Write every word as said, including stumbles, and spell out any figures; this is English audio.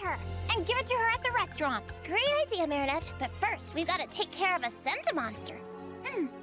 her and give it to her at the restaurant. Great idea, Marinette. But first, we've got to take care of a Centimonster. Mm.